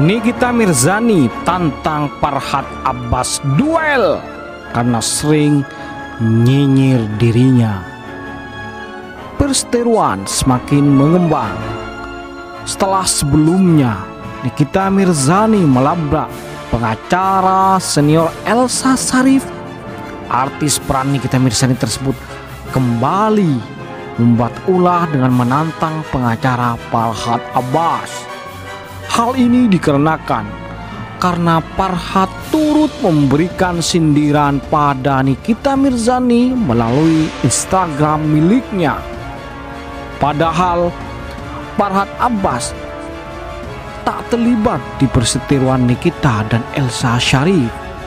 Nikita Mirzani tantang Farhad Abbas duel karena sering nyinyir dirinya. Perseteruan semakin mengembang setelah sebelumnya Nikita Mirzani melabrak pengacara senior Elsa Sharif. Artis peran Nikita Mirzani tersebut kembali membuat ulah dengan menantang pengacara Farhad Abbas. Hal ini dikarenakan karena Farhad turut memberikan sindiran pada Nikita Mirzani melalui Instagram miliknya. Padahal Farhad Abbas tak terlibat di perseteruan Nikita dan Elsa Sharif.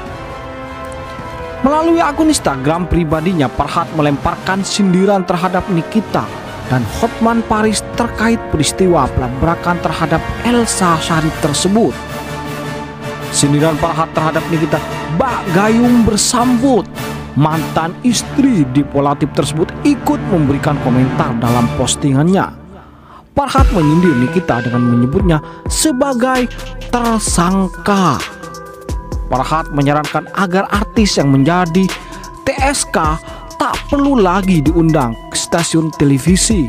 Melalui akun Instagram pribadinya, Farhad melemparkan sindiran terhadap Nikita dan Hotman Paris terkait peristiwa pelabrakan terhadap Elsa Sharif tersebut. Sindiran Farhad terhadap Nikita bak gayung bersambut. Mantan istri Dipo Latif tersebut ikut memberikan komentar dalam postingannya. Farhad menyindir Nikita dengan menyebutnya sebagai tersangka. Farhad menyarankan agar artis yang menjadi TSK tak perlu lagi diundang ke stasiun televisi.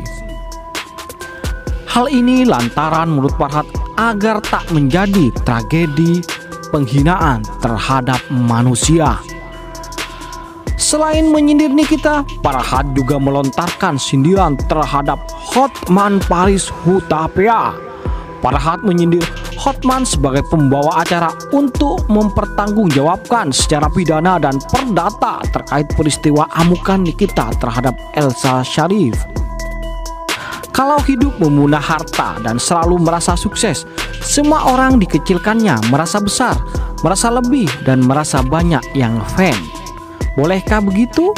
Hal ini lantaran menurut Farhad agar tak menjadi tragedi penghinaan terhadap manusia. Selain menyindir Nikita, Farhad juga melontarkan sindiran terhadap Hotman Paris Hutapea. Farhad menyindir Hotman sebagai pembawa acara untuk mempertanggungjawabkan secara pidana dan perdata terkait peristiwa amukan Nikita terhadap Elsa Sharif. Kalau hidup memunah harta dan selalu merasa sukses, semua orang dikecilkannya, merasa besar, merasa lebih, dan merasa banyak yang fan. Bolehkah begitu?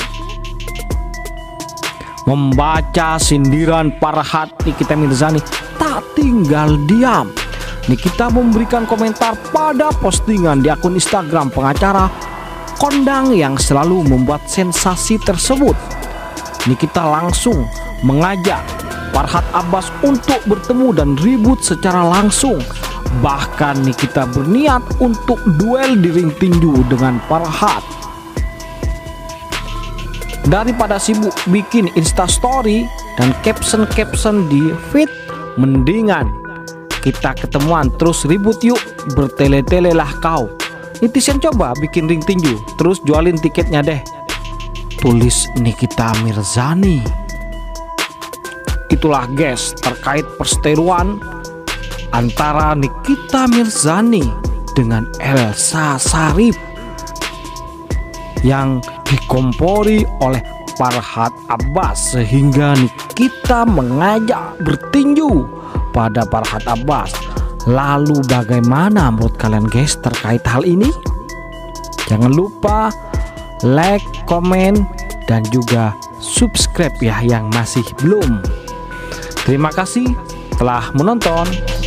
Membaca sindiran Farhad, Nikita Mirzani tak tinggal diam. Nikita memberikan komentar pada postingan di akun Instagram pengacara kondang yang selalu membuat sensasi tersebut. Nikita langsung mengajak Farhad Abbas untuk bertemu dan ribut secara langsung. Bahkan Nikita berniat untuk duel di ring tinju dengan Farhad. Daripada sibuk bikin instastory dan caption-caption di feed, mendingan kita ketemuan terus ribut yuk, bertele-tele lah kau. Netizen coba bikin ring tinju, terus jualin tiketnya deh, tulis Nikita Mirzani. Itulah guys terkait perseteruan antara Nikita Mirzani dengan Elsa Sharif yang dikompori oleh Farhad Abbas, sehingga Nikita mengajak bertinju pada Farhad Abbas. Lalu bagaimana menurut kalian guys terkait hal ini? Jangan lupa like, komen, dan juga subscribe ya yang masih belum. Terima kasih telah menonton.